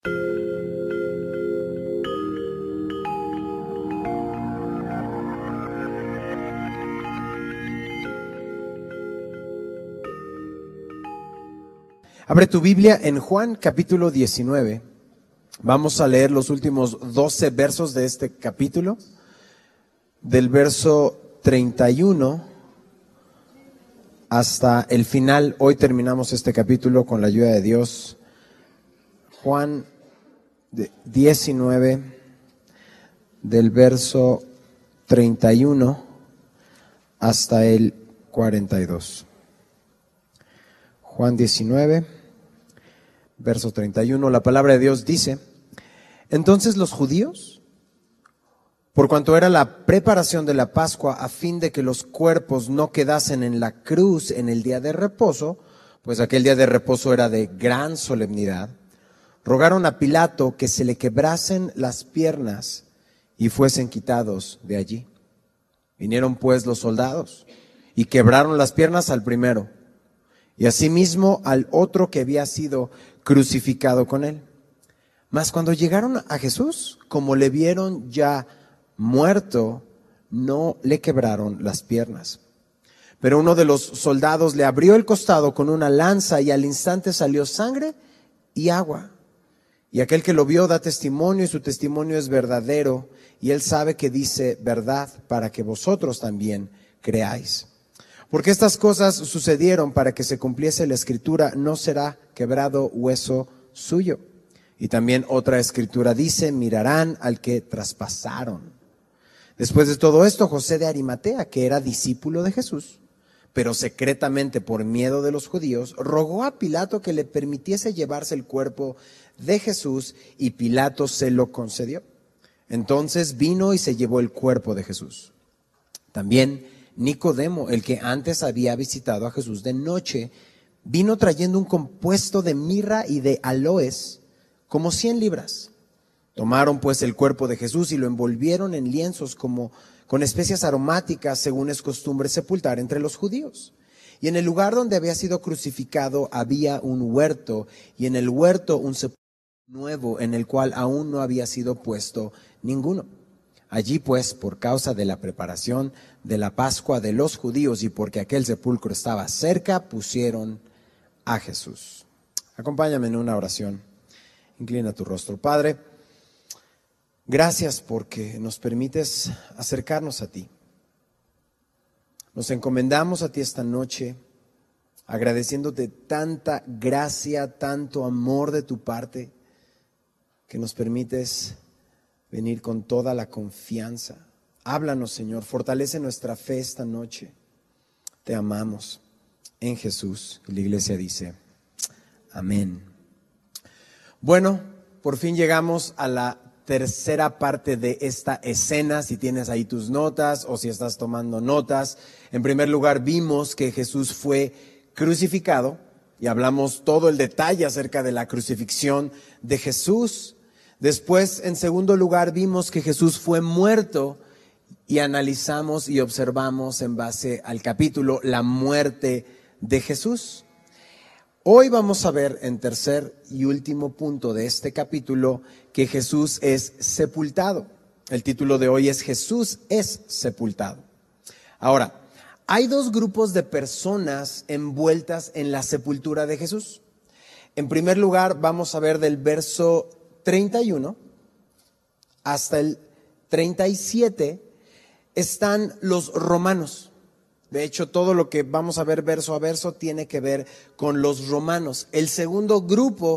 Abre tu Biblia en Juan capítulo 19. Vamos a leer los últimos 12 versos de este capítulo, del verso 31 hasta el final. Hoy terminamos este capítulo con la ayuda de Dios. Juan 19, del verso 31 hasta el 42. Juan 19, verso 31, la palabra de Dios dice: Entonces los judíos, por cuanto era la preparación de la Pascua, a fin de que los cuerpos no quedasen en la cruz en el día de reposo, pues aquel día de reposo era de gran solemnidad, rogaron a Pilato que se le quebrasen las piernas y fuesen quitados de allí. Vinieron pues los soldados y quebraron las piernas al primero, y asimismo al otro que había sido crucificado con él. Mas cuando llegaron a Jesús, como le vieron ya muerto, no le quebraron las piernas. Pero uno de los soldados le abrió el costado con una lanza, y al instante salió sangre y agua. Y aquel que lo vio da testimonio, y su testimonio es verdadero, y él sabe que dice verdad, para que vosotros también creáis. Porque estas cosas sucedieron para que se cumpliese la escritura: no será quebrado hueso suyo. Y también otra escritura dice: mirarán al que traspasaron. Después de todo esto, José de Arimatea, que era discípulo de Jesús, pero secretamente por miedo de los judíos, rogó a Pilato que le permitiese llevarse el cuerpo de Jesús, y Pilato se lo concedió. Entonces vino y se llevó el cuerpo de Jesús. También Nicodemo, el que antes había visitado a Jesús de noche, vino trayendo un compuesto de mirra y de aloes, como 100 libras. Tomaron pues el cuerpo de Jesús y lo envolvieron en lienzos como con especias aromáticas, según es costumbre sepultar entre los judíos. Y en el lugar donde había sido crucificado había un huerto, y en el huerto un sepulcro nuevo, en el cual aún no había sido puesto ninguno. Allí pues, por causa de la preparación de la Pascua de los judíos y porque aquel sepulcro estaba cerca, pusieron a Jesús. Acompáñame en una oración. Inclina tu rostro. Padre, gracias porque nos permites acercarnos a ti. Nos encomendamos a ti esta noche, agradeciéndote tanta gracia, tanto amor de tu parte, que nos permites venir con toda la confianza. Háblanos, Señor, fortalece nuestra fe esta noche. Te amamos en Jesús. Y la iglesia dice, amén. Bueno, por fin llegamos a la tercera parte de esta escena. Si tienes ahí tus notas o si estás tomando notas, en primer lugar vimos que Jesús fue crucificado y hablamos todo el detalle acerca de la crucifixión de Jesús. Después, en segundo lugar, vimos que Jesús fue muerto y analizamos y observamos en base al capítulo la muerte de Jesús. Hoy vamos a ver en tercer y último punto de este capítulo que Jesús es sepultado. El título de hoy es Jesús es sepultado. Ahora, hay dos grupos de personas envueltas en la sepultura de Jesús. En primer lugar, vamos a ver del verso 31 hasta el 37 están los romanos. De hecho, todo lo que vamos a ver verso a verso tiene que ver con los romanos. El segundo grupo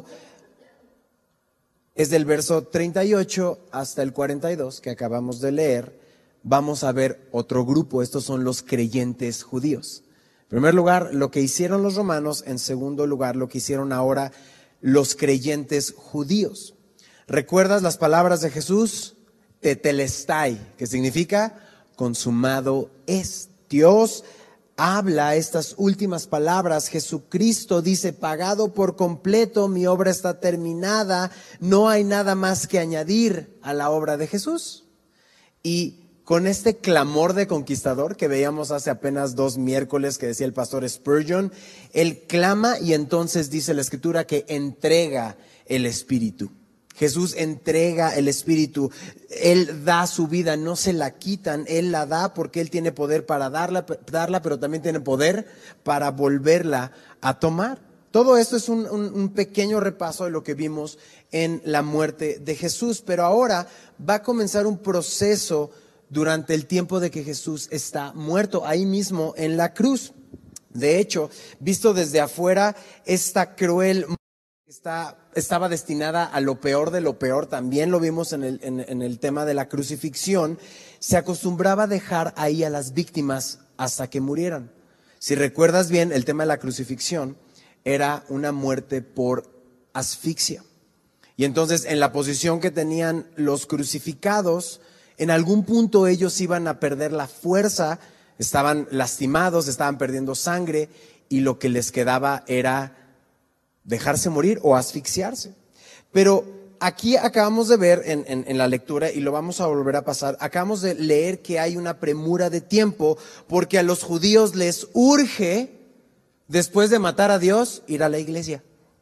es del verso 38 hasta el 42 que acabamos de leer. Vamos a ver otro grupo, estos son los creyentes judíos. En primer lugar, lo que hicieron los romanos. En segundo lugar, lo que hicieron ahora los creyentes judíos. ¿Recuerdas las palabras de Jesús? Tetelestai, que significa consumado es. Dios habla estas últimas palabras. Jesucristo dice, pagado por completo, mi obra está terminada. No hay nada más que añadir a la obra de Jesús. Y con este clamor de conquistador que veíamos hace apenas 2 miércoles que decía el pastor Spurgeon, él clama y entonces dice la Escritura que entrega el Espíritu. Jesús entrega el Espíritu, Él da su vida, no se la quitan, Él la da porque Él tiene poder para darla, pero también tiene poder para volverla a tomar. Todo esto es un pequeño repaso de lo que vimos en la muerte de Jesús, pero ahora va a comenzar un proceso durante el tiempo de que Jesús está muerto, ahí mismo en la cruz. De hecho, visto desde afuera, esta cruel estaba destinada a lo peor de lo peor. También lo vimos en el tema de la crucifixión. Se acostumbraba a dejar ahí a las víctimas hasta que murieran. Si recuerdas bien, el tema de la crucifixión era una muerte por asfixia. Y entonces, en la posición que tenían los crucificados, en algún punto ellos iban a perder la fuerza, estaban lastimados, estaban perdiendo sangre, y lo que les quedaba era dejarse morir o asfixiarse. Pero aquí acabamos de ver en la lectura, y lo vamos a volver a pasar, acabamos de leer que hay una premura de tiempo, porque a los judíos les urge, después de matar a Dios, ir a la iglesia.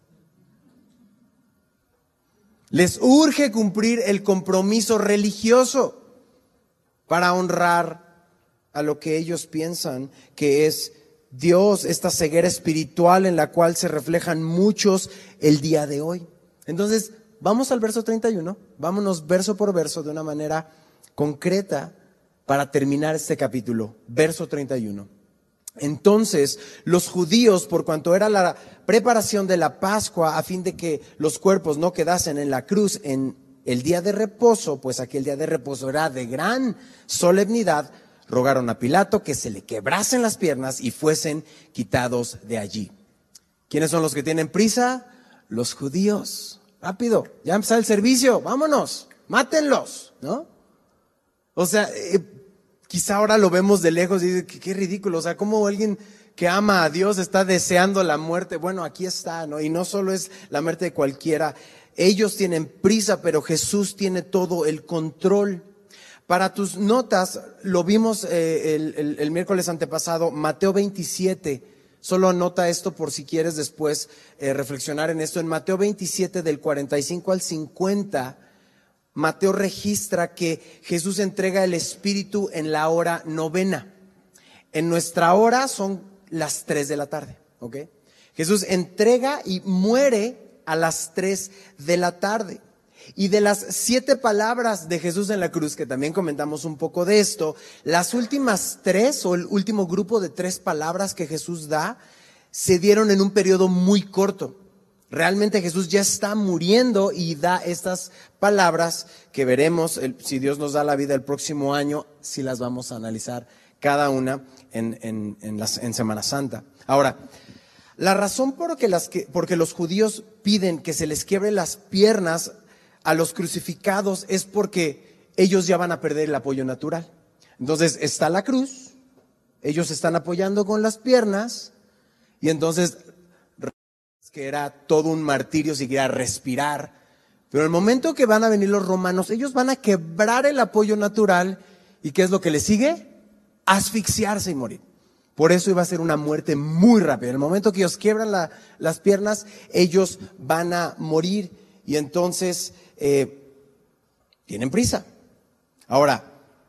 Les urge cumplir el compromiso religioso para honrar a lo que ellos piensan que es Dios, esta ceguera espiritual en la cual se reflejan muchos el día de hoy. Entonces, vamos al verso 31, vámonos verso por verso de una manera concreta para terminar este capítulo. Verso 31. Entonces, los judíos, por cuanto era la preparación de la Pascua, a fin de que los cuerpos no quedasen en la cruz en el día de reposo, pues aquel día de reposo era de gran solemnidad, rogaron a Pilato que se le quebrasen las piernas y fuesen quitados de allí. ¿Quiénes son los que tienen prisa? Los judíos. Rápido, ya empezó el servicio, vámonos, mátenlos, ¿no? O sea, quizá ahora lo vemos de lejos y dice, qué ridículo, o sea, ¿cómo alguien que ama a Dios está deseando la muerte? Bueno, aquí está, ¿no? Y no solo es la muerte de cualquiera, ellos tienen prisa, pero Jesús tiene todo el control. Para tus notas, lo vimos el miércoles antepasado, Mateo 27, solo anota esto por si quieres después reflexionar en esto. En Mateo 27 del 45 al 50, Mateo registra que Jesús entrega el Espíritu en la hora novena. En nuestra hora son las 3 de la tarde, ¿ok? Jesús entrega y muere a las 3 de la tarde. Y de las 7 palabras de Jesús en la cruz, que también comentamos un poco de esto, las últimas 3 o el último grupo de 3 palabras que Jesús da, se dieron en un periodo muy corto. Realmente Jesús ya está muriendo y da estas palabras que veremos, si Dios nos da la vida el próximo año, si las vamos a analizar cada una en Semana Santa. Ahora, la razón porque los judíos piden que se les quiebre las piernas a los crucificados es porque ellos ya van a perder el apoyo natural. Entonces está la cruz, ellos están apoyando con las piernas, y entonces que era todo un martirio siquiera respirar. Pero en el momento que van a venir los romanos, ellos van a quebrar el apoyo natural, ¿y qué es lo que les sigue? Asfixiarse y morir. Por eso iba a ser una muerte muy rápida. En el momento que ellos quiebran las piernas, ellos van a morir, y entonces tienen prisa. Ahora,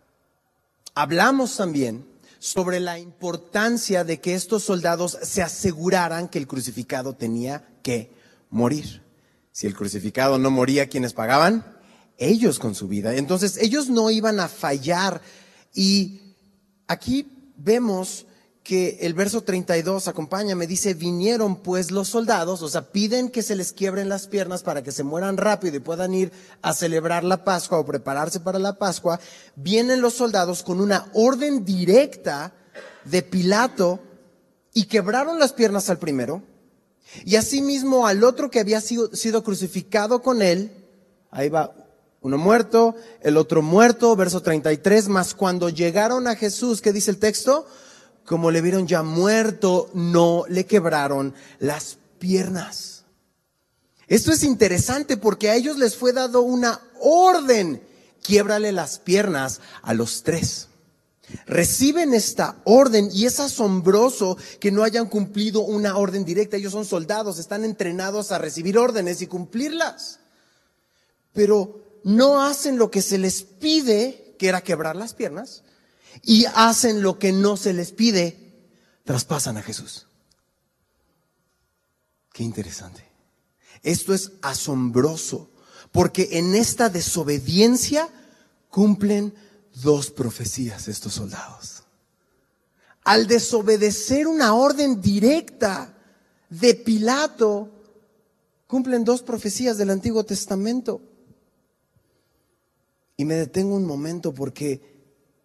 hablamos también sobre la importancia de que estos soldados se aseguraran que el crucificado tenía que morir. Si el crucificado no moría, ¿quiénes pagaban? Ellos con su vida. Entonces ellos no iban a fallar. Y aquí vemos que el verso 32, acompáñame, dice, vinieron pues los soldados, o sea, piden que se les quiebren las piernas para que se mueran rápido y puedan ir a celebrar la Pascua o prepararse para la Pascua. Vienen los soldados con una orden directa de Pilato y quebraron las piernas al primero, y asimismo al otro que había sido crucificado con él. Ahí va uno muerto, el otro muerto, verso 33, mas cuando llegaron a Jesús, ¿qué dice el texto? Como le vieron ya muerto, no le quebraron las piernas. Esto es interesante porque a ellos les fue dado una orden: quiébrale las piernas a los 3. Reciben esta orden y es asombroso que no hayan cumplido una orden directa. Ellos son soldados, están entrenados a recibir órdenes y cumplirlas. pero no hacen lo que se les pide, que era quebrar las piernas, y hacen lo que no se les pide, traspasan a Jesús. Qué interesante. Esto es asombroso, porque en esta desobediencia cumplen dos profecías estos soldados. Al desobedecer una orden directa de Pilato, cumplen dos profecías del Antiguo Testamento. Y me detengo un momento porque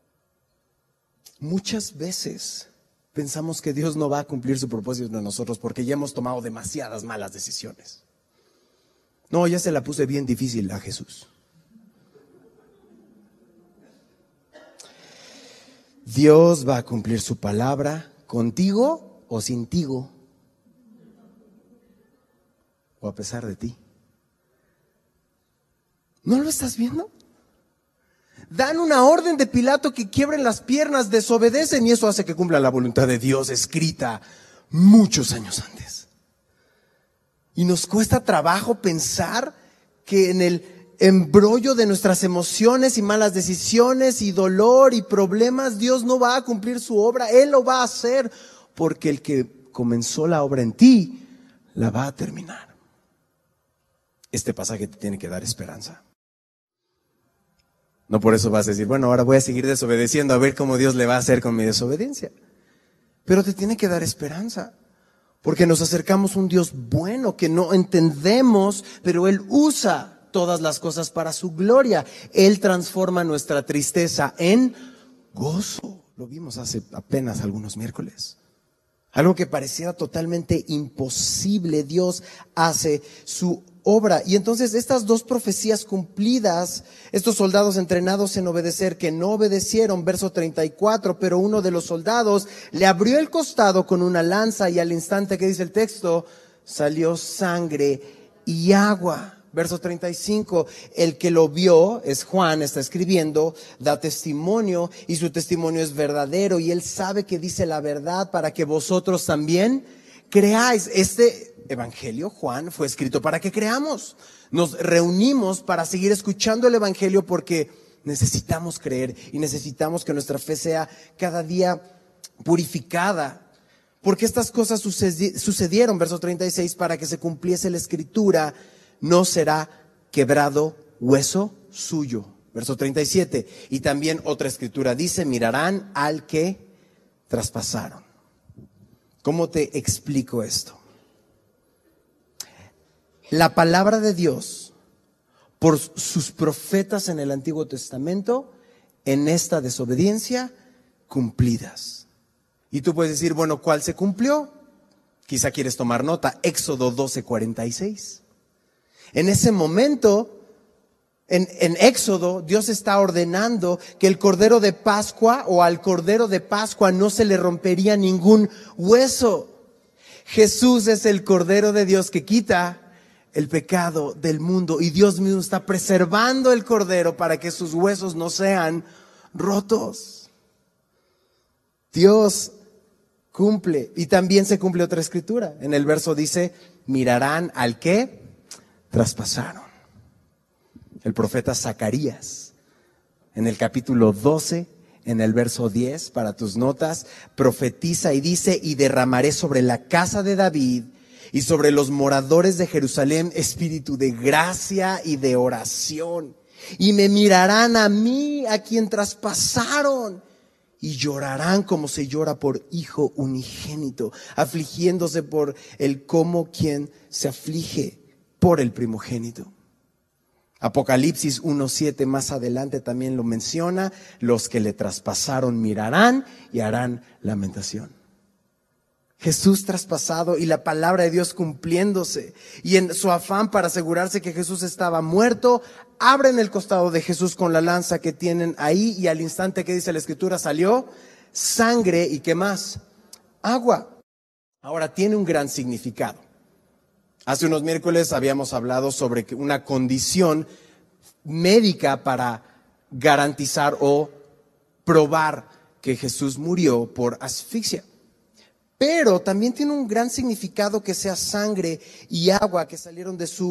muchas veces pensamos que Dios no va a cumplir su propósito en nosotros porque ya hemos tomado demasiadas malas decisiones. No, ya se la puse bien difícil a Jesús. Dios va a cumplir su palabra contigo o sin tigo, o a pesar de ti. ¿No lo estás viendo? Dan una orden de Pilato que quiebren las piernas, desobedecen y eso hace que cumpla la voluntad de Dios escrita muchos años antes. Y nos cuesta trabajo pensar que en el embrollo de nuestras emociones y malas decisiones y dolor y problemas, Dios no va a cumplir su obra. Él lo va a hacer porque el que comenzó la obra en ti, la va a terminar. Este pasaje te tiene que dar esperanza. No por eso vas a decir, bueno, ahora voy a seguir desobedeciendo a ver cómo Dios le va a hacer con mi desobediencia. Pero te tiene que dar esperanza. Porque nos acercamos a un Dios bueno que no entendemos, pero Él usa todas las cosas para su gloria. Él transforma nuestra tristeza en gozo. Lo vimos hace apenas algunos miércoles. Algo que parecía totalmente imposible, Dios hace su obra. Y entonces estas dos profecías cumplidas, estos soldados entrenados en obedecer, que no obedecieron, verso 34, pero uno de los soldados le abrió el costado con una lanza y al instante que dice el texto, salió sangre y agua. Verso 35, el que lo vio, es Juan, está escribiendo, da testimonio y su testimonio es verdadero y él sabe que dice la verdad para que vosotros también creáis. Este evangelio, Juan, fue escrito para que creamos. Nos reunimos para seguir escuchando el evangelio porque necesitamos creer y necesitamos que nuestra fe sea cada día purificada. Porque estas cosas sucedieron, verso 36, para que se cumpliese la escritura, no será quebrado hueso suyo. Verso 37. Y también otra escritura dice, mirarán al que traspasaron. ¿Cómo te explico esto? La palabra de Dios, por sus profetas en el Antiguo Testamento, en esta desobediencia, cumplidas. Y tú puedes decir, bueno, ¿cuál se cumplió? Quizá quieres tomar nota. Éxodo 12:46. En ese momento, en Éxodo, Dios está ordenando que el Cordero de Pascua o al Cordero de Pascua no se le rompería ningún hueso. Jesús es el Cordero de Dios que quita el pecado del mundo y Dios mismo está preservando el Cordero para que sus huesos no sean rotos. Dios cumple y también se cumple otra escritura. En el verso dice, mirarán al que traspasaron. El profeta Zacarías, en el capítulo 12, en el verso 10, para tus notas, profetiza y dice, y derramaré sobre la casa de David y sobre los moradores de Jerusalén espíritu de gracia y de oración. Y me mirarán a mí, a quien traspasaron, y llorarán como se llora por hijo unigénito, afligiéndose por el como quien se aflige por el primogénito. Apocalipsis 1:7 más adelante también lo menciona, los que le traspasaron mirarán y harán lamentación. Jesús traspasado y la palabra de Dios cumpliéndose, y en su afán para asegurarse que Jesús estaba muerto, abren el costado de Jesús con la lanza que tienen ahí y al instante que dice la escritura salió sangre y ¿qué más? Agua. Ahora tiene un gran significado. Hace unos miércoles habíamos hablado sobre una condición médica para garantizar o probar que Jesús murió por asfixia. Pero también tiene un gran significado que sea sangre y agua que salieron de su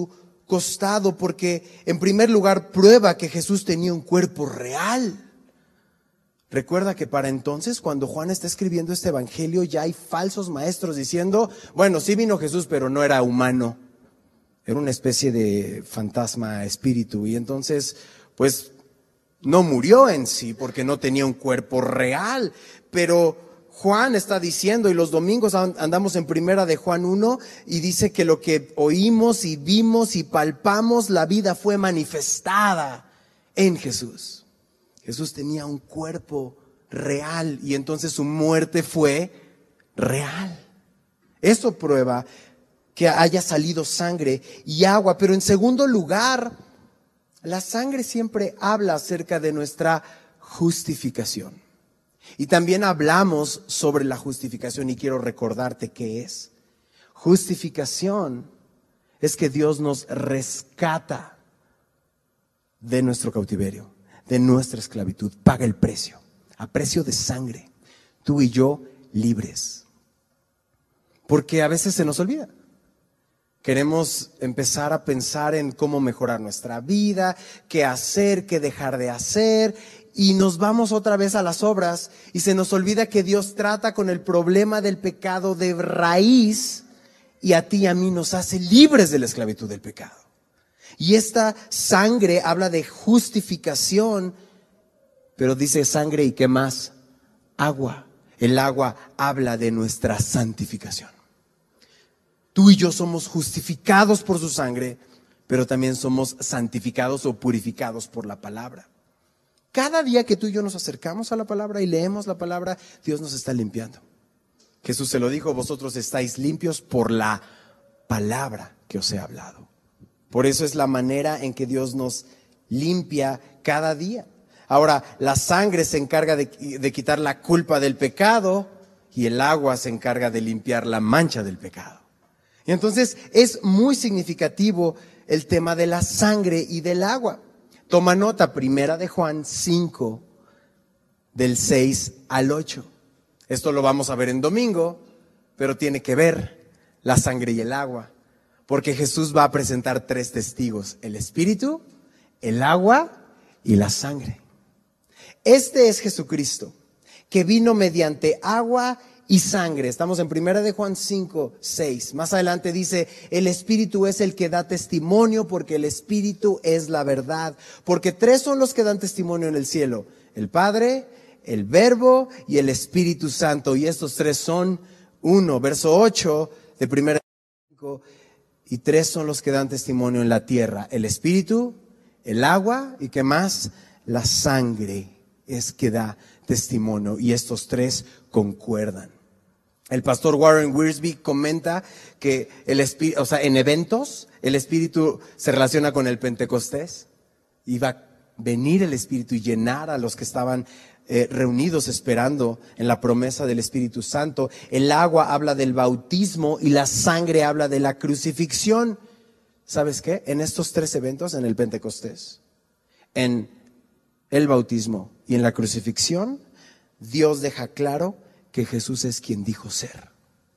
costado, porque en primer lugar prueba que Jesús tenía un cuerpo real. Recuerda que para entonces, cuando Juan está escribiendo este evangelio, ya hay falsos maestros diciendo, bueno, sí vino Jesús, pero no era humano. Era una especie de fantasma espíritu. Y entonces, pues, no murió en sí porque no tenía un cuerpo real. Pero Juan está diciendo, y los domingos andamos en primera de Juan 1, y dice que lo que oímos y vimos y palpamos, la vida fue manifestada en Jesús. Jesús tenía un cuerpo real y entonces su muerte fue real. Eso prueba que haya salido sangre y agua. Pero en segundo lugar, la sangre siempre habla acerca de nuestra justificación. Y también hablamos sobre la justificación y quiero recordarte qué es. Justificación es que Dios nos rescata de nuestro cautiverio, de nuestra esclavitud, paga el precio, a precio de sangre, tú y yo libres. Porque a veces se nos olvida. Queremos empezar a pensar en cómo mejorar nuestra vida, qué hacer, qué dejar de hacer, y nos vamos otra vez a las obras y se nos olvida que Dios trata con el problema del pecado de raíz y a ti y a mí nos hace libres de la esclavitud del pecado. Y esta sangre habla de justificación, pero dice sangre y ¿qué más? Agua. El agua habla de nuestra santificación. Tú y yo somos justificados por su sangre, pero también somos santificados o purificados por la palabra. Cada día que tú y yo nos acercamos a la palabra y leemos la palabra, Dios nos está limpiando. Jesús se lo dijo, vosotros estáis limpios por la palabra que os he hablado. Por eso es la manera en que Dios nos limpia cada día. Ahora, la sangre se encarga de quitar la culpa del pecado y el agua se encarga de limpiar la mancha del pecado. Y entonces es muy significativo el tema de la sangre y del agua. Toma nota, primera de Juan 5, del 6 al 8. Esto lo vamos a ver en domingo, pero tiene que ver la sangre y el agua. Porque Jesús va a presentar 3 testigos, el Espíritu, el agua y la sangre. Este es Jesucristo, que vino mediante agua y sangre. Estamos en 1 de Juan 5, 6. Más adelante dice, el Espíritu es el que da testimonio, porque el Espíritu es la verdad. Porque 3 son los que dan testimonio en el cielo, el Padre, el Verbo y el Espíritu Santo. Y estos 3 son uno. Verso 8 de 1 de Juan 5. Y 3 son los que dan testimonio en la tierra, el Espíritu, el agua y ¿qué más? La sangre es que da testimonio y estos 3 concuerdan. El pastor Warren Wiersbe comenta que el Espíritu, en eventos, el Espíritu se relaciona con el Pentecostés. Iba a venir el Espíritu y llenar a los que estaban reunidos esperando en la promesa del Espíritu Santo. El agua habla del bautismo y la sangre habla de la crucifixión. ¿Sabes qué? En estos 3 eventos, en el Pentecostés, en el bautismo y en la crucifixión, Dios deja claro que Jesús es quien dijo ser,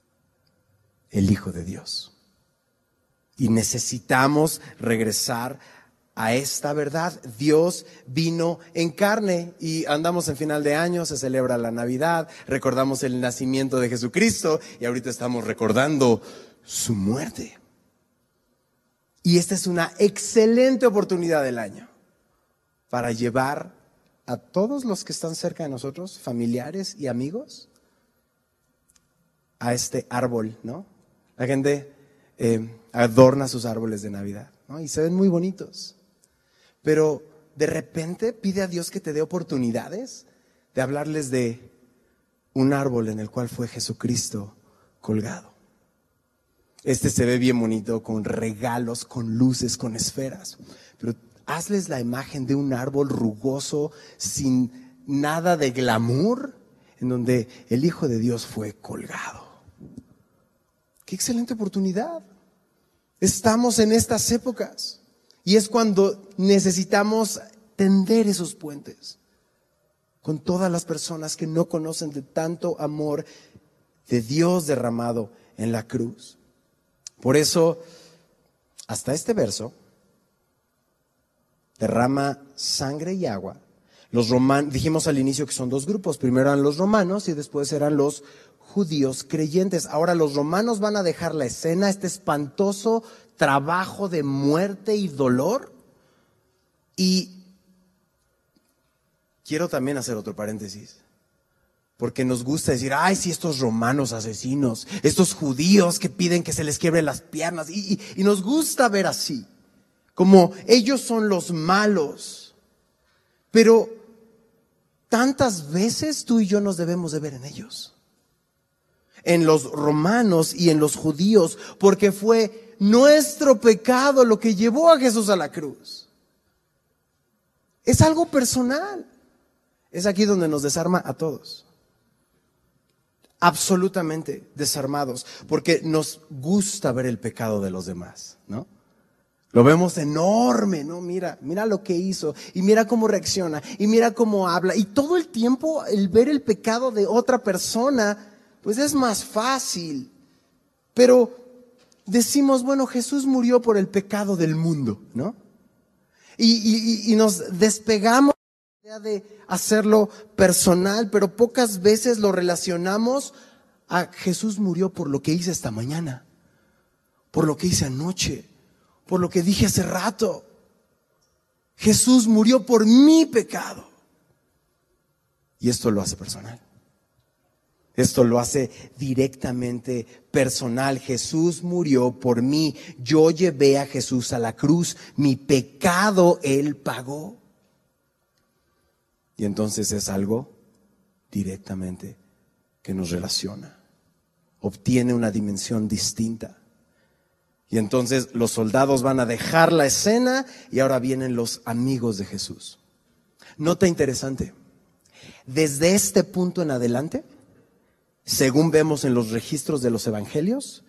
el Hijo de Dios. Y necesitamos regresar a esta verdad. Dios vino en carne y andamos en final de año, se celebra la Navidad, recordamos el nacimiento de Jesucristo y ahorita estamos recordando su muerte. Y esta es una excelente oportunidad del año para llevar a todos los que están cerca de nosotros, familiares y amigos, a este árbol, ¿no? La gente adorna sus árboles de Navidad, ¿no? Y se ven muy bonitos. Pero de repente pide a Dios que te dé oportunidades de hablarles de un árbol en el cual fue Jesucristo colgado. Este se ve bien bonito, con regalos, con luces, con esferas. Pero hazles la imagen de un árbol rugoso, sin nada de glamour, en donde el Hijo de Dios fue colgado. ¡Qué excelente oportunidad! Estamos en estas épocas. Y es cuando necesitamos tender esos puentes con todas las personas que no conocen de tanto amor de Dios derramado en la cruz. Por eso, hasta este verso, derrama sangre y agua. Dijimos al inicio que son dos grupos, primero eran los romanos y después eran los judíos creyentes. Ahora los romanos van a dejar la escena, este espantoso trabajo de muerte y dolor. Y quiero también hacer otro paréntesis, porque nos gusta decir, ay, sí, estos romanos asesinos, estos judíos que piden que se les quiebren las piernas, y nos gusta ver así, como ellos son los malos. Pero tantas veces tú y yo nos debemos de ver en ellos, en los romanos y en los judíos, porque fue nuestro pecado lo que llevó a Jesús a la cruz. Es algo personal. Es aquí donde nos desarma a todos. Absolutamente desarmados, porque nos gusta ver el pecado de los demás, ¿no? Lo vemos enorme, ¿no? Mira lo que hizo, y mira cómo reacciona, y mira cómo habla, y todo el tiempo el ver el pecado de otra persona, pues es más fácil. Pero decimos, bueno, Jesús murió por el pecado del mundo, ¿no? Y nos despegamos de la idea de hacerlo personal, pero pocas veces lo relacionamos a Jesús murió por lo que hice esta mañana, por lo que hice anoche, por lo que dije hace rato. Jesús murió por mi pecado. Y esto lo hace personal. Esto lo hace directamente personal. Jesús murió por mí. Yo llevé a Jesús a la cruz. Mi pecado Él pagó. Y entonces es algo directamente que nos relaciona. Obtiene una dimensión distinta. Y entonces los soldados van a dejar la escena y ahora vienen los amigos de Jesús. Nota interesante. Desde este punto en adelante, según vemos en los registros de los evangelios,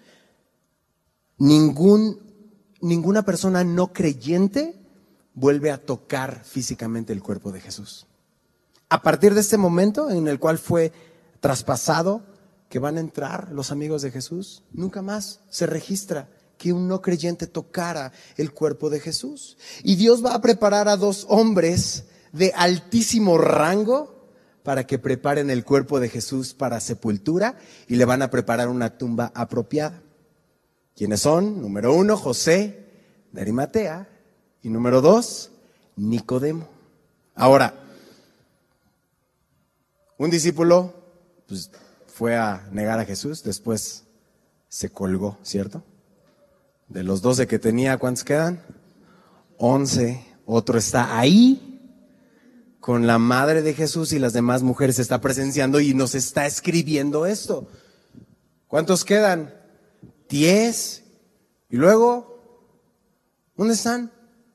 ninguna persona no creyente vuelve a tocar físicamente el cuerpo de Jesús. A partir de este momento en el cual fue traspasado, que van a entrar los amigos de Jesús, nunca más se registra que un no creyente tocara el cuerpo de Jesús. Y Dios va a preparar a dos hombres de altísimo rango para que preparen el cuerpo de Jesús para sepultura y le van a preparar una tumba apropiada. ¿Quiénes son? Número 1, José de Arimatea, y número 2, Nicodemo. Ahora, un discípulo pues, fue a negar a Jesús, después se colgó, ¿cierto? De los 12 que tenía, ¿cuántos quedan? 11. Otro está ahí con la madre de Jesús y las demás mujeres está presenciando y nos está escribiendo esto. ¿Cuántos quedan? 10. Y luego, ¿dónde están?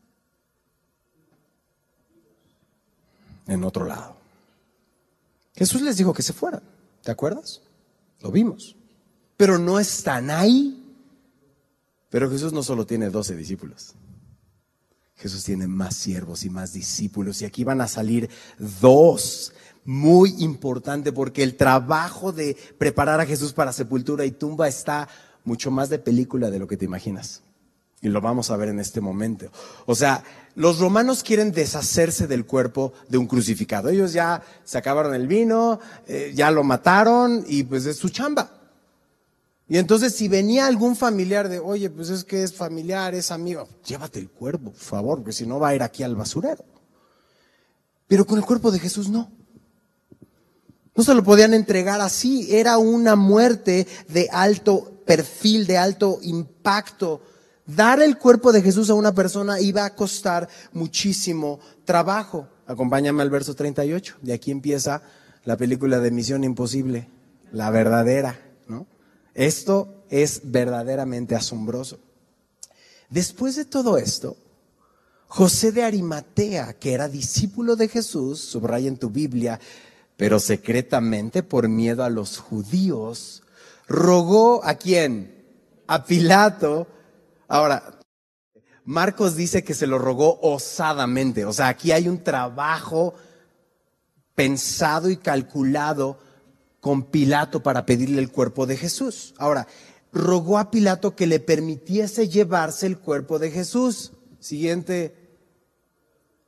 En otro lado. Jesús les dijo que se fueran, ¿te acuerdas? Lo vimos. Pero no están ahí. Pero Jesús no solo tiene 12 discípulos. Jesús tiene más siervos y más discípulos. Y aquí van a salir 2. Muy importante porque el trabajo de preparar a Jesús para sepultura y tumba está mucho más de película de lo que te imaginas. Y lo vamos a ver en este momento. O sea, los romanos quieren deshacerse del cuerpo de un crucificado. Ellos ya se acabaron el vino, ya lo mataron y pues es su chamba. Y entonces si venía algún familiar de, oye, pues es que es familiar, es amigo, llévate el cuerpo, por favor, porque si no va a ir aquí al basurero. Pero con el cuerpo de Jesús no. No se lo podían entregar así, era una muerte de alto perfil, de alto impacto. Dar el cuerpo de Jesús a una persona iba a costar muchísimo trabajo. Acompáñame al verso 38, de aquí empieza la película de Misión Imposible, la verdadera, ¿no? Esto es verdaderamente asombroso. Después de todo esto, José de Arimatea, que era discípulo de Jesús, subraya en tu Biblia, pero secretamente por miedo a los judíos, rogó ¿a quién? A Pilato. Ahora, Marcos dice que se lo rogó osadamente, o sea, aquí hay un trabajo pensado y calculado con Pilato para pedirle el cuerpo de Jesús. Ahora, rogó a Pilato que le permitiese llevarse el cuerpo de Siguiente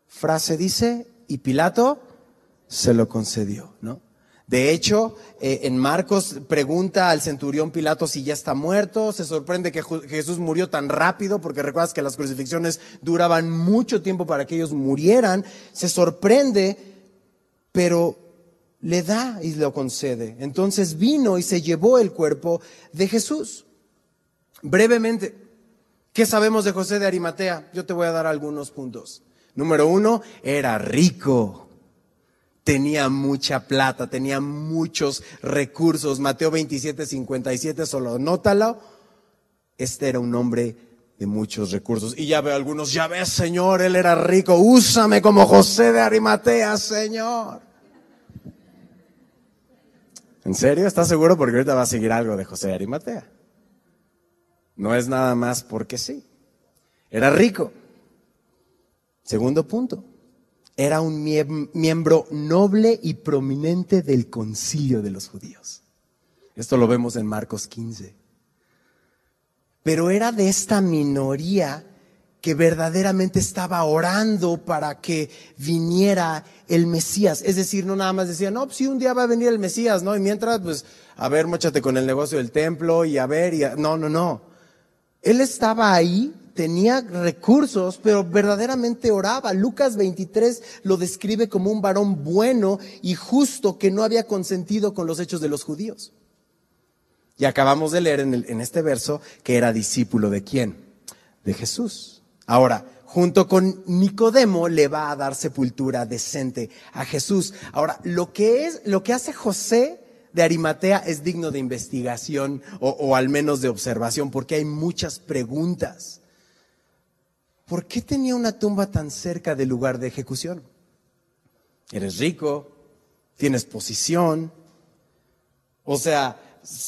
frase dice, y Pilato se lo concedió, ¿no? De hecho, en Marcos pregunta al centurión Pilato si ya está muerto. Se sorprende que Jesús murió tan rápido, porque recuerdas que las crucifixiones duraban mucho tiempo para que ellos murieran. Se sorprende, pero le da y lo concede. Entonces vino y se llevó el cuerpo de Jesús. Brevemente, ¿qué sabemos de José de Arimatea? Yo te voy a dar algunos puntos. Número 1, era rico. Tenía mucha plata, tenía muchos recursos. Mateo 27:57, solo anótalo. Este era un hombre de muchos recursos. Y ya veo algunos, ya ves, Señor, él era rico, úsame como José de Arimatea, Señor. ¿En serio? ¿Estás seguro? Porque ahorita va a seguir algo de José de Arimatea. No es nada más porque sí. Era rico. Segundo punto. Era un miembro noble y prominente del concilio de los judíos. Esto lo vemos en Marcos 15. Pero era de esta minoría que verdaderamente estaba orando para que viniera el Mesías. Es decir, no nada más decía, no, pues sí, un día va a venir el Mesías, ¿no? Y mientras, pues, a ver, móchate con el negocio del templo y a ver, no. Él estaba ahí. Tenía recursos, pero verdaderamente oraba. Lucas 23 lo describe como un varón bueno y justo que no había consentido con los hechos de los judíos. Y acabamos de leer en este verso que era discípulo ¿de quién? De Jesús. Ahora, junto con Nicodemo le va a dar sepultura decente a Jesús. Ahora, lo que hace José de Arimatea es digno de investigación o al menos de observación, porque hay muchas preguntas. ¿Por qué tenía una tumba tan cerca del lugar de ejecución? Eres rico, tienes posición. O sea,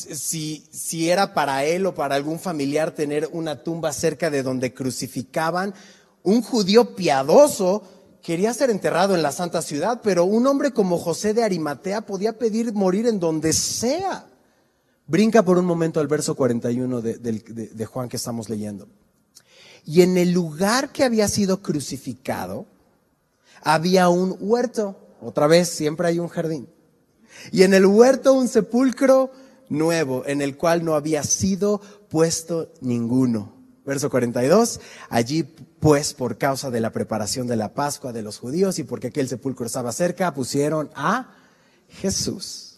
si era para él o para algún familiar tener una tumba cerca de donde crucificaban, un judío piadoso quería ser enterrado en la santa ciudad, pero un hombre como José de Arimatea podía pedir morir en donde sea. Brinca por un momento al verso 41 de Juan que estamos leyendo. Y en el lugar que había sido crucificado, había un huerto. Otra vez, siempre hay un jardín. Y en el huerto un sepulcro nuevo, en el cual no había sido puesto ninguno. Verso 42, allí pues por causa de la preparación de la Pascua de los judíos y porque aquel sepulcro estaba cerca, pusieron a Jesús.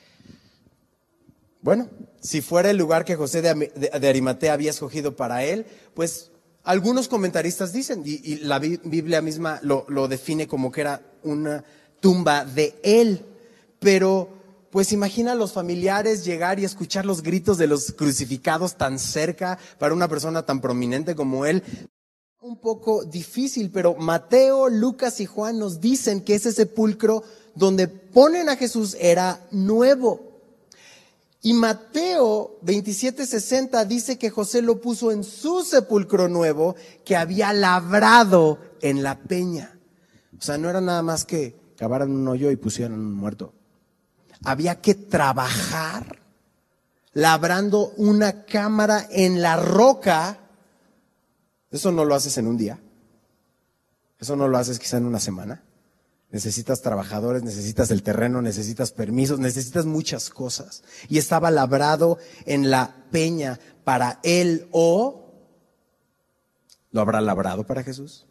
Bueno, si fuera el lugar que José de Arimatea había escogido para él, pues algunos comentaristas dicen, y la Biblia misma lo define como que era una tumba de él, pero pues imagina a los familiares llegar y escuchar los gritos de los crucificados tan cerca para una persona tan prominente como él. Un poco difícil, pero Mateo, Lucas y Juan nos dicen que ese sepulcro donde ponen a Jesús era nuevo. Y Mateo 27:60 dice que José lo puso en su sepulcro nuevo que había labrado en la peña. O sea, no era nada más que cavaran un hoyo y pusieran un muerto. Había que trabajar labrando una cámara en la roca. Eso no lo haces en un día. Eso no lo haces quizá en una semana. Necesitas trabajadores, necesitas el terreno, necesitas permisos, necesitas muchas cosas. Y estaba labrado en la peña para él, o ¿lo habrá labrado para Jesús?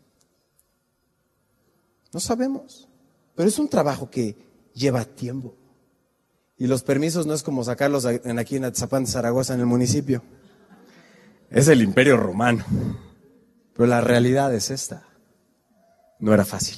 No sabemos, pero es un trabajo que lleva tiempo. Y los permisos no es como sacarlos aquí en Atzapán de Zaragoza, en el municipio. Es el Imperio Romano. Pero la realidad es esta. No era fácil.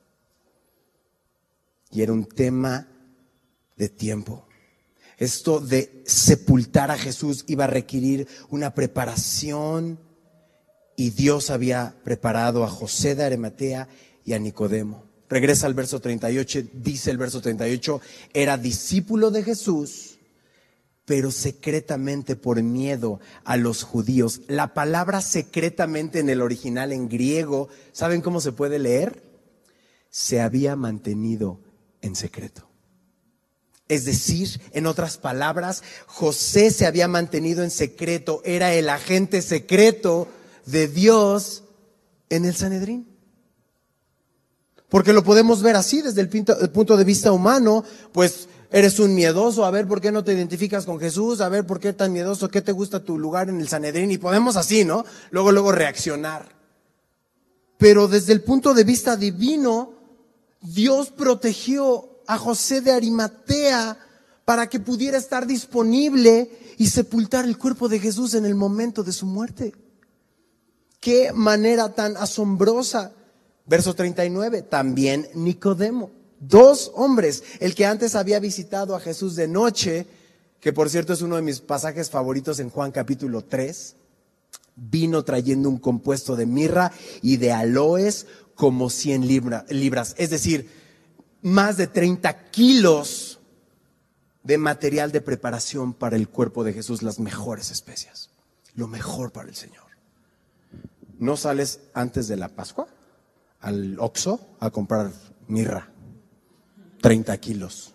Y era un tema de tiempo. Esto de sepultar a Jesús iba a requerir una preparación, y Dios había preparado a José de Arimatea y a Nicodemo. Regresa al verso 38, dice el verso 38, era discípulo de Jesús, pero secretamente por miedo a los judíos. La palabra secretamente en el original en griego, ¿saben cómo se puede leer? Se había mantenido en secreto. Es decir, en otras palabras, José se había mantenido en secreto, era el agente secreto de Dios en el Sanedrín. Porque lo podemos ver así desde el punto de vista humano, pues eres un miedoso, a ver por qué no te identificas con Jesús, a ver por qué tan miedoso, qué te gusta tu lugar en el Sanedrín, y podemos así, ¿no? Luego reaccionar. Pero desde el punto de vista divino, Dios protegió a José de Arimatea para que pudiera estar disponible y sepultar el cuerpo de Jesús en el momento de su muerte. Qué manera tan asombrosa. Verso 39, también Nicodemo, 2 hombres, el que antes había visitado a Jesús de noche, que por cierto es uno de mis pasajes favoritos en Juan capítulo 3, vino trayendo un compuesto de mirra y de aloes como 100 libras, es decir, más de 30 kilos de material de preparación para el cuerpo de Jesús, las mejores especias, lo mejor para el Señor. ¿No sales antes de la Pascua al Oxxo a comprar mirra? 30 kilos.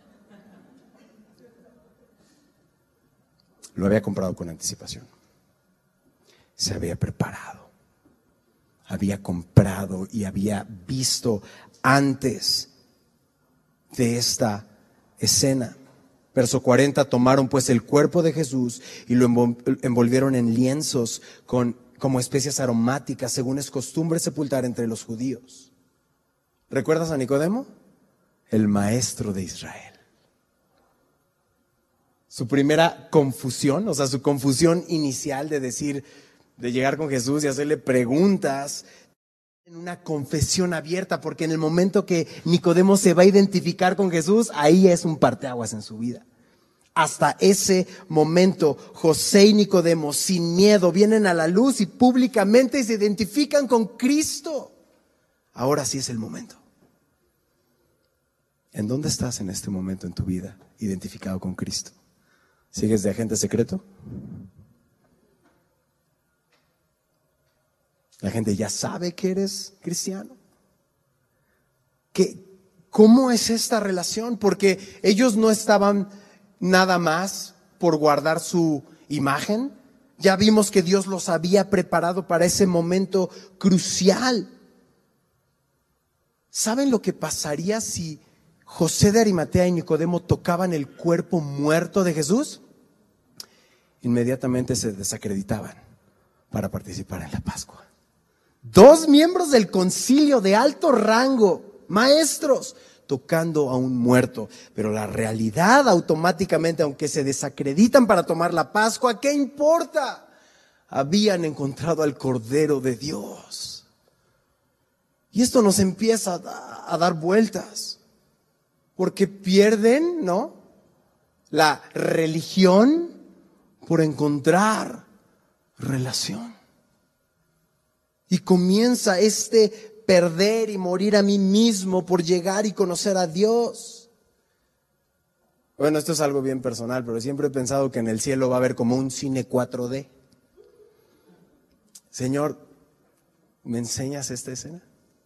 Lo había comprado con anticipación. Se había preparado. Había comprado y había visto antes de esta escena. Verso 40, tomaron pues el cuerpo de Jesús y lo envolvieron en lienzos como especias aromáticas, según es costumbre sepultar entre los judíos. ¿Recuerdas a Nicodemo? El maestro de Israel. Su primera confusión, o sea, su confusión inicial de llegar con Jesús y hacerle preguntas, en una confesión abierta, porque en el momento que Nicodemo se va a identificar con Jesús, ahí es un parteaguas en su vida. Hasta ese momento, José y Nicodemo, sin miedo, vienen a la luz y públicamente se identifican con Cristo. Ahora sí es el momento. ¿En dónde estás en este momento en tu vida, identificado con Cristo? ¿Sigues de agente secreto? La gente ya sabe que eres cristiano. ¿Cómo es esta relación? Porque ellos no estaban nada más por guardar su imagen. Ya vimos que Dios los había preparado para ese momento crucial. ¿Saben lo que pasaría si José de Arimatea y Nicodemo tocaban el cuerpo muerto de Jesús? Inmediatamente se desacreditaban para participar en la Pascua. 2 miembros del concilio de alto rango, maestros, tocando a un muerto. Pero la realidad automáticamente, aunque se desacreditan para tomar la Pascua, ¿qué importa? Habían encontrado al Cordero de Dios. Y esto nos empieza a dar vueltas, porque pierden, ¿no?, la religión por encontrar relación. Y comienza perder y morir a mí mismo por llegar y conocer a Dios. Bueno, esto es algo bien personal, pero siempre he pensado que en el cielo va a haber como un cine 4D. Señor, ¿me enseñas esta escena?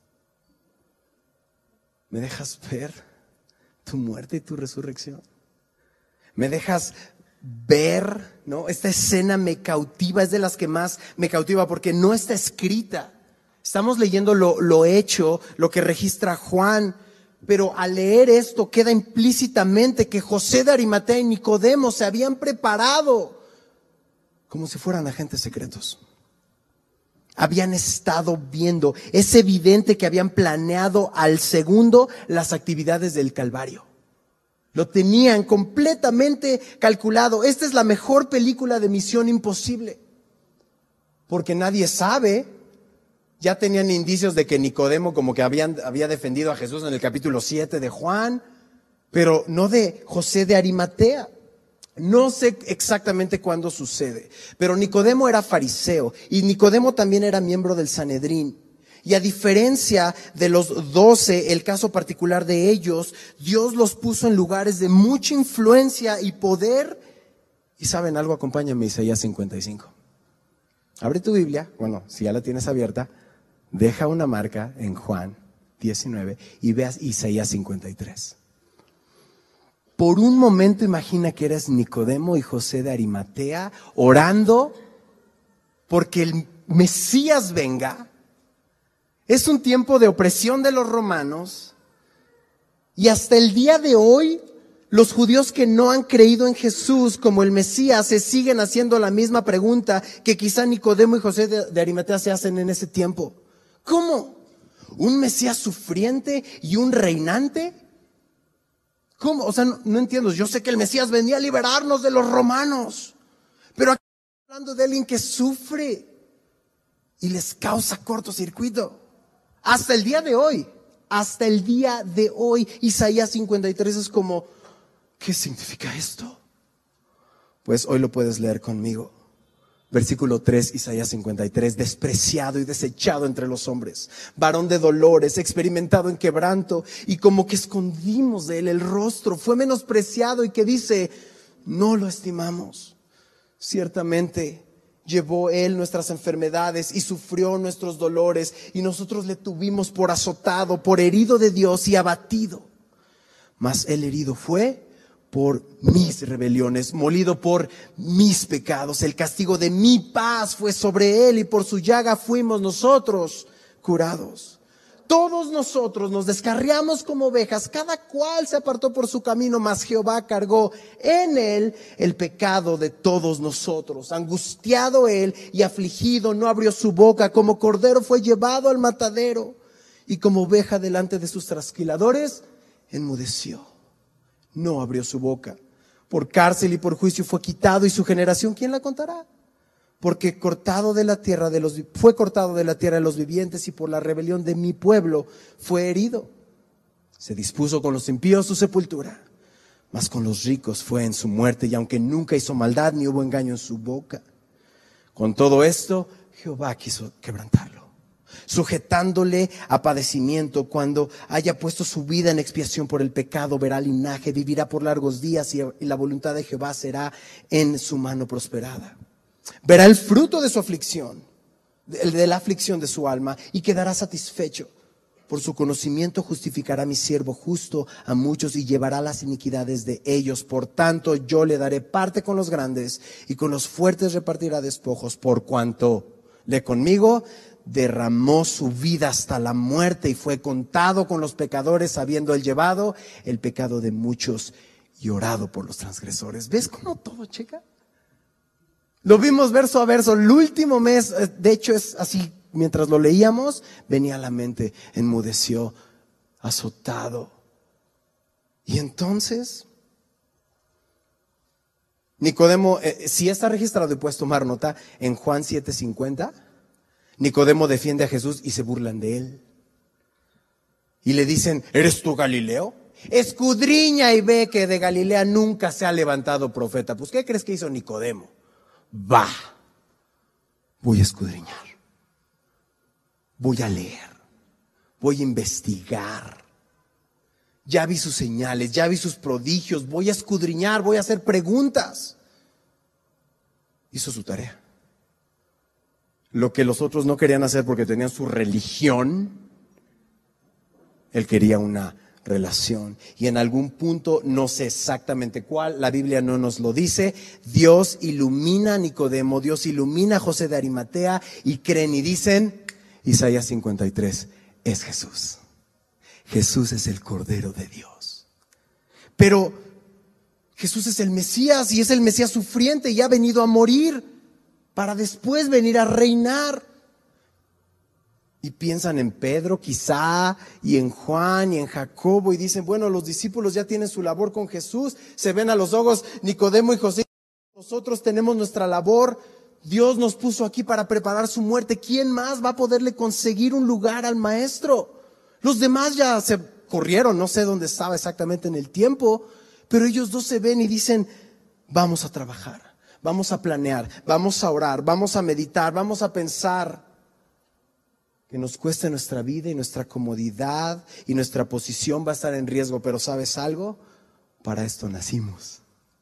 ¿Me dejas ver tu muerte y tu resurrección? ¿Me dejas ver, ¿no? Esta escena me cautiva, es de las que más me cautiva porque no está escrita. Estamos leyendo lo hecho, lo que registra Juan, pero al leer esto queda implícitamente que José de Arimatea y Nicodemo se habían preparado como si fueran agentes secretos. Habían estado viendo, es evidente que habían planeado al segundo las actividades del Calvario. Lo tenían completamente calculado. Esta es la mejor película de Misión Imposible, porque nadie sabe. Ya tenían indicios de que Nicodemo como que había defendido a Jesús en el capítulo 7 de Juan, pero no de José de Arimatea. No sé exactamente cuándo sucede, pero Nicodemo era fariseo y Nicodemo también era miembro del Sanedrín. Y a diferencia de los 12, el caso particular de ellos, Dios los puso en lugares de mucha influencia y poder. Y ¿saben algo? Acompáñame a Isaías 55. Abre tu Biblia, bueno, si ya la tienes abierta, deja una marca en Juan 19 y veas Isaías 53. Por un momento imagina que eres Nicodemo y José de Arimatea orando porque el Mesías venga. Es un tiempo de opresión de los romanos y hasta el día de hoy los judíos que no han creído en Jesús como el Mesías se siguen haciendo la misma pregunta que quizá Nicodemo y José de Arimatea se hacen en ese tiempo. ¿Cómo? ¿Un Mesías sufriente y un reinante? ¿Cómo? O sea, no entiendo. Yo sé que el Mesías venía a liberarnos de los romanos, pero aquí estamos hablando de alguien que sufre y les causa cortocircuito. Hasta el día de hoy, Isaías 53 es como, ¿qué significa esto? Pues hoy lo puedes leer conmigo. Versículo 3, Isaías 53, despreciado y desechado entre los hombres, varón de dolores, experimentado en quebranto, y como que escondimos de él el rostro, fue menospreciado y que dice, no lo estimamos. Ciertamente llevó él nuestras enfermedades y sufrió nuestros dolores, y nosotros le tuvimos por azotado, por herido de Dios y abatido. Mas él herido fue por mis rebeliones, molido por mis pecados. El castigo de mi paz fue sobre él y por su llaga fuimos nosotros curados. Todos nosotros nos descarriamos como ovejas, cada cual se apartó por su camino, mas Jehová cargó en él el pecado de todos nosotros. Angustiado él y afligido, no abrió su boca, como cordero fue llevado al matadero, y como oveja delante de sus trasquiladores, enmudeció. No abrió su boca. Por cárcel y por juicio fue quitado, y su generación, ¿quién la contará? Porque fue cortado de la tierra de los vivientes, y por la rebelión de mi pueblo fue herido. Se dispuso con los impíos su sepultura, mas con los ricos fue en su muerte, y aunque nunca hizo maldad ni hubo engaño en su boca. Con todo esto, Jehová quiso quebrantarlo, sujetándole a padecimiento. Cuando haya puesto su vida en expiación por el pecado, verá linaje, vivirá por largos días, y la voluntad de Jehová será en su mano prosperada. Verá el fruto de su aflicción, de la aflicción de su alma, y quedará satisfecho. Por su conocimiento justificará a mi siervo justo a muchos, y llevará las iniquidades de ellos. Por tanto, yo le daré parte con los grandes, y con los fuertes repartirá despojos, por cuanto le conmigo derramó su vida hasta la muerte, y fue contado con los pecadores, habiendo él llevado el pecado de muchos y orado por los transgresores. ¿Ves cómo todo checa? Lo vimos verso a verso. El último mes, de hecho es así, mientras lo leíamos, venía a la mente, enmudeció, azotado. Y entonces, Nicodemo, si está registrado y puedes tomar nota, en Juan 7:50, Nicodemo defiende a Jesús y se burlan de él. Y le dicen, ¿eres tú Galileo? Escudriña y ve que de Galilea nunca se ha levantado profeta. Pues, ¿qué crees que hizo Nicodemo? Voy a escudriñar, voy a leer, voy a investigar. Ya vi sus señales, ya vi sus prodigios, voy a escudriñar, voy a hacer preguntas. Hizo su tarea. Lo que los otros no querían hacer porque tenían su religión, él quería una relación. Y en algún punto, no sé exactamente cuál, la Biblia no nos lo dice, Dios ilumina a Nicodemo, Dios ilumina a José de Arimatea, y creen y dicen, Isaías 53, es Jesús. Jesús es el Cordero de Dios. Pero Jesús es el Mesías, y es el Mesías sufriente, y ha venido a morir para después venir a reinar. Y piensan en Pedro quizá, y en Juan, y en Jacobo, y dicen, bueno, los discípulos ya tienen su labor con Jesús, se ven a los ojos Nicodemo y José, nosotros tenemos nuestra labor, Dios nos puso aquí para preparar su muerte, ¿quién más va a poderle conseguir un lugar al maestro? Los demás ya se corrieron, no sé dónde estaba exactamente en el tiempo, pero ellos dos se ven y dicen, vamos a trabajar, vamos a planear, vamos a orar, vamos a meditar, vamos a pensar. Que nos cueste nuestra vida y nuestra comodidad y nuestra posición va a estar en riesgo, pero ¿sabes algo? Para esto nacimos.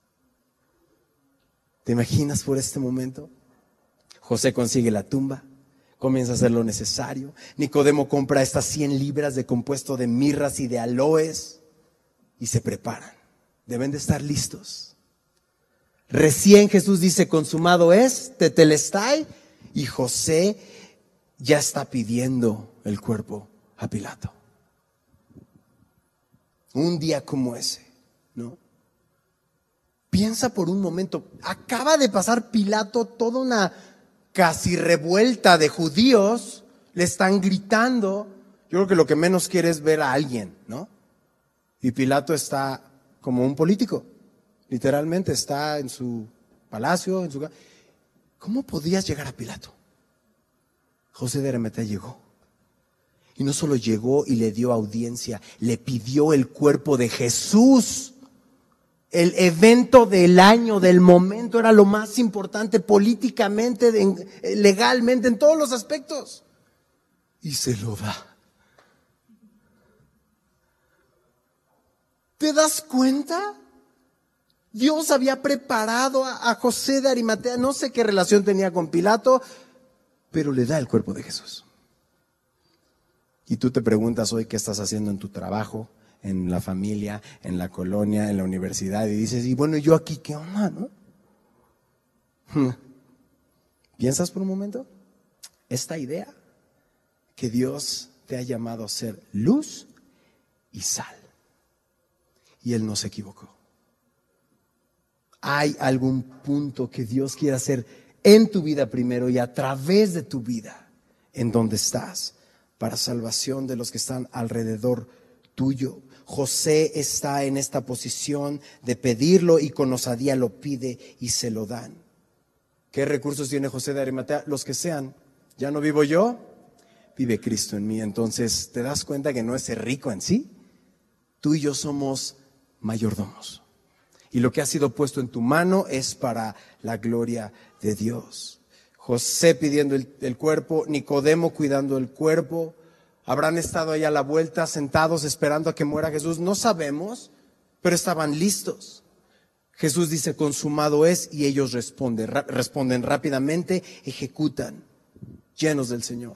¿Te imaginas por este momento? José consigue la tumba, comienza a hacer lo necesario. Nicodemo compra estas 100 libras de compuesto de mirras y de aloes y se preparan. Deben de estar listos. Recién Jesús dice, consumado es, tetelestai, y José ya está pidiendo el cuerpo a Pilato. Un día como ese, ¿no? Piensa por un momento, acaba de pasar Pilato toda una casi revuelta de judíos, le están gritando. Yo creo que lo que menos quiere es ver a alguien, ¿no? Y Pilato está como un político, literalmente está en su palacio, ¿Cómo podías llegar a Pilato? José de Arimatea llegó. Y no solo llegó y le dio audiencia, le pidió el cuerpo de Jesús. El evento del año, del momento, era lo más importante políticamente, legalmente, en todos los aspectos. Y se lo da. ¿Te das cuenta? Dios había preparado a José de Arimatea, no sé qué relación tenía con Pilato, pero le da el cuerpo de Jesús. Y tú te preguntas hoy qué estás haciendo en tu trabajo, en la familia, en la colonia, en la universidad, y dices, y bueno, yo aquí, ¿qué onda, no? ¿Piensas por un momento? Esta idea que Dios te ha llamado a ser luz y sal. Y Él no se equivocó. Hay algún punto que Dios quiere hacer en tu vida primero y a través de tu vida, en donde estás, para salvación de los que están alrededor tuyo. José está en esta posición de pedirlo y con osadía lo pide y se lo dan. ¿Qué recursos tiene José de Arimatea? Los que sean. Ya no vivo yo, vive Cristo en mí. Entonces, ¿te das cuenta que no es ser rico en sí? Tú y yo somos mayordomos. Y lo que ha sido puesto en tu mano es para la gloria de Dios. José pidiendo el cuerpo, Nicodemo cuidando el cuerpo. Habrán estado ahí a la vuelta, sentados, esperando a que muera Jesús. No sabemos, pero estaban listos. Jesús dice, consumado es, y ellos responden rápidamente, ejecutan, llenos del Señor.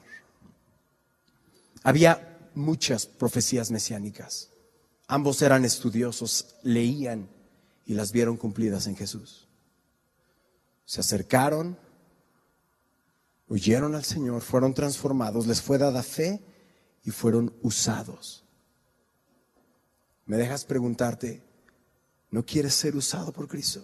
Había muchas profecías mesiánicas. Ambos eran estudiosos, leían y las vieron cumplidas en Jesús. Se acercaron, oyeron al Señor, fueron transformados, les fue dada fe y fueron usados. ¿Me dejas preguntarte, no quieres ser usado por Cristo?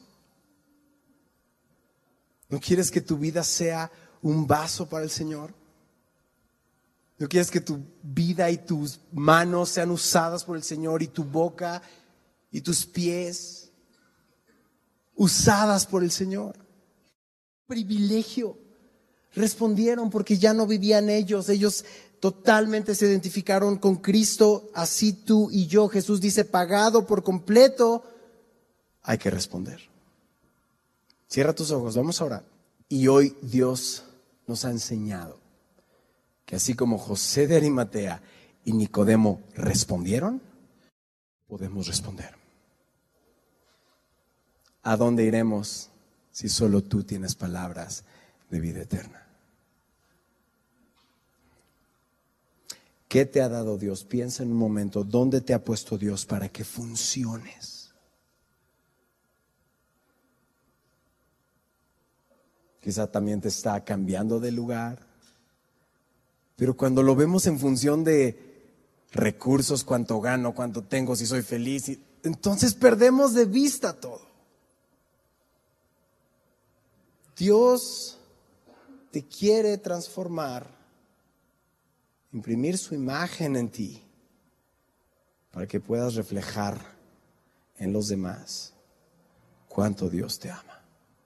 ¿No quieres que tu vida sea un vaso para el Señor? ¿No quieres que tu vida y tus manos sean usadas por el Señor y tu boca y tus pies usadas por el Señor? Privilegio. Respondieron porque ya no vivían ellos. Ellos totalmente se identificaron con Cristo, así tú y yo. Jesús dice, pagado por completo. Hay que responder. Cierra tus ojos, vamos a orar. Y hoy Dios nos ha enseñado que así como José de Arimatea y Nicodemo respondieron, podemos responder. ¿A dónde iremos si solo tú tienes palabras de vida eterna? ¿Qué te ha dado Dios? Piensa en un momento, ¿dónde te ha puesto Dios para que funciones? Quizá también te está cambiando de lugar, pero cuando lo vemos en función de recursos, cuánto gano, cuánto tengo, si soy feliz, entonces perdemos de vista todo. Dios te quiere transformar, imprimir su imagen en ti para que puedas reflejar en los demás cuánto Dios te ama.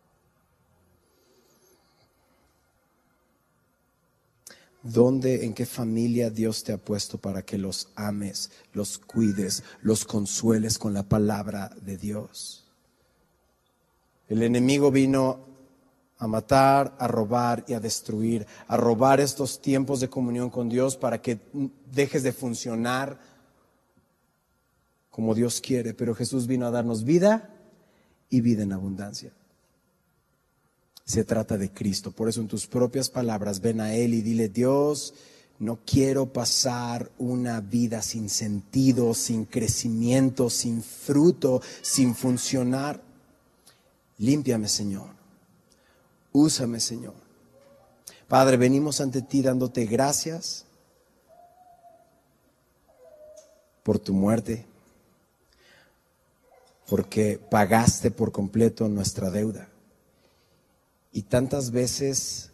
¿Dónde, en qué familia Dios te ha puesto para que los ames, los cuides, los consueles con la palabra de Dios? El enemigo vino a matar, a robar y a destruir, a robar estos tiempos de comunión con Dios para que dejes de funcionar como Dios quiere. Pero Jesús vino a darnos vida y vida en abundancia. Se trata de Cristo. Por eso en tus propias palabras ven a Él y dile: Dios, no quiero pasar una vida sin sentido, sin crecimiento, sin fruto, sin funcionar. Límpiame, Señor. Úsame, Señor. Padre, venimos ante ti dándote gracias por tu muerte, porque pagaste por completo nuestra deuda. Y tantas veces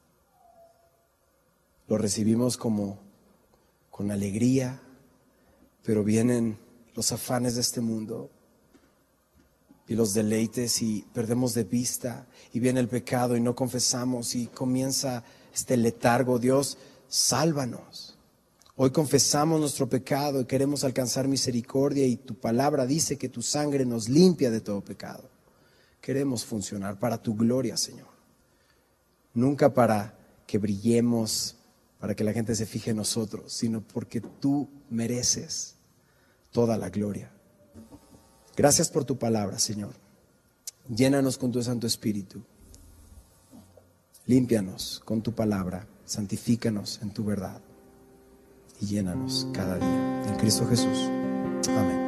lo recibimos como con alegría, pero vienen los afanes de este mundo y los deleites y perdemos de vista, y viene el pecado y no confesamos y comienza este letargo. Dios, sálvanos. Hoy confesamos nuestro pecado y queremos alcanzar misericordia, y tu palabra dice que tu sangre nos limpia de todo pecado. Queremos funcionar para tu gloria, Señor. Nunca para que brillemos, para que la gente se fije en nosotros, sino porque tú mereces toda la gloria. Gracias por tu palabra, Señor. Llénanos con tu Santo Espíritu. Límpianos con tu palabra. Santifícanos en tu verdad. Y llénanos cada día. En Cristo Jesús. Amén.